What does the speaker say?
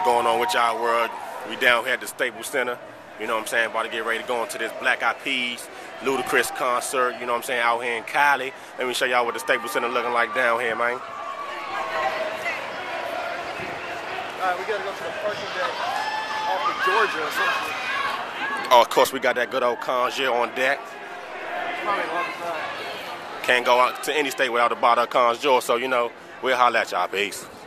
What's going on with y'all world? We down here at the Staples Center. You know what I'm saying? About to get ready to go into this Black Eyed Peas Ludacris concert. You know what I'm saying? Out here in Cali. Let me show y'all what the Staples Center looking like down here, man. Alright, we gotta go to the parking deck off of Georgia or something. Oh, of course, we got that good old Conjure on deck. Probably a long time. Can't go out to any state without a bottle of Conjure, so you know, we'll holler at y'all. Peace.